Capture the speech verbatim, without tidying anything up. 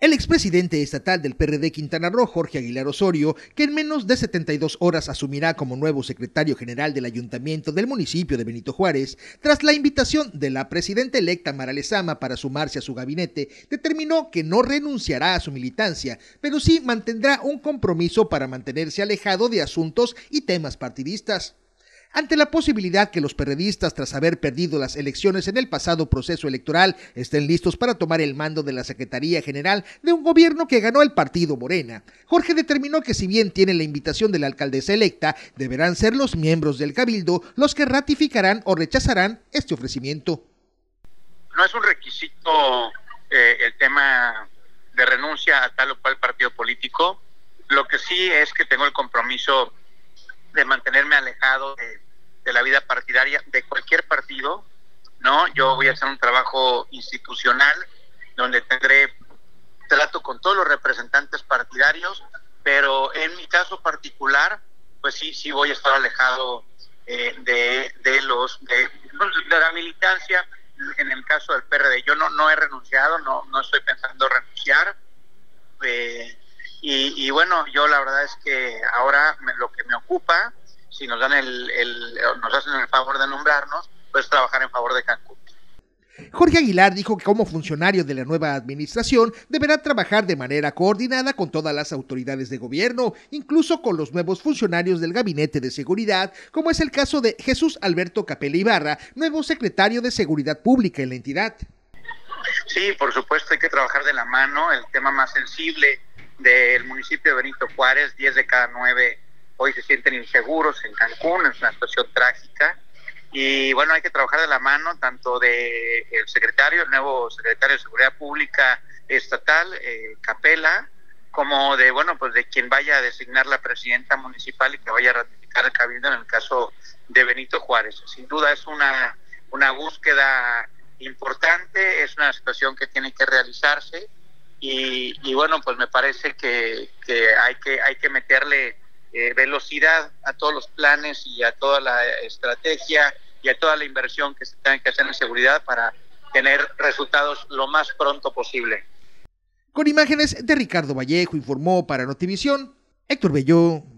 El expresidente estatal del P R D Quintana Roo, Jorge Aguilar Osorio, que en menos de setenta y dos horas asumirá como nuevo secretario general del ayuntamiento del municipio de Benito Juárez, tras la invitación de la presidenta electa Mara Lezama para sumarse a su gabinete, determinó que no renunciará a su militancia, pero sí mantendrá un compromiso para mantenerse alejado de asuntos y temas partidistas. Ante la posibilidad que los perredistas, tras haber perdido las elecciones en el pasado proceso electoral, estén listos para tomar el mando de la Secretaría General de un gobierno que ganó el partido Morena, Jorge determinó que si bien tiene la invitación de la alcaldesa electa, deberán ser los miembros del Cabildo los que ratificarán o rechazarán este ofrecimiento. No es un requisito eh, el tema de renuncia a tal o cual partido político. Lo que sí es que tengo el compromiso de mantenerme alejado de, de la vida partidaria de cualquier partido, ¿no? Yo voy a hacer un trabajo institucional donde tendré trato con todos los representantes partidarios, pero en mi caso particular, pues sí, sí voy a estar alejado eh, de, de los de, de la militancia. En el caso del P R D, yo no, no he renunciado, no, no estoy pensando renunciar. Eh, Y, y bueno, yo la verdad es que ahora me, lo que me ocupa, si nos dan el, el, nos hacen el favor de nombrarnos, pues trabajar en favor de Cancún. Jorge Aguilar dijo que como funcionario de la nueva administración deberá trabajar de manera coordinada con todas las autoridades de gobierno, incluso con los nuevos funcionarios del Gabinete de Seguridad, como es el caso de Jesús Alberto Capella Ibarra, nuevo secretario de Seguridad Pública en la entidad. Sí, por supuesto hay que trabajar de la mano. El tema más sensible del municipio de Benito Juárez, diez de cada nueve hoy se sienten inseguros en Cancún, es una situación trágica, y bueno, hay que trabajar de la mano tanto de el secretario, el nuevo secretario de Seguridad Pública estatal, eh, Capella, como de, bueno, pues de quien vaya a designar la presidenta municipal y que vaya a ratificar el cabildo en el caso de Benito Juárez. Sin duda es una, una búsqueda importante, es una situación que tiene que realizarse. Y, y bueno, pues me parece que, que hay que hay que meterle eh, velocidad a todos los planes y a toda la estrategia y a toda la inversión que se tenga que hacer en seguridad para tener resultados lo más pronto posible. Con imágenes de Ricardo Vallejo, informó para Notivisión, Héctor Belló.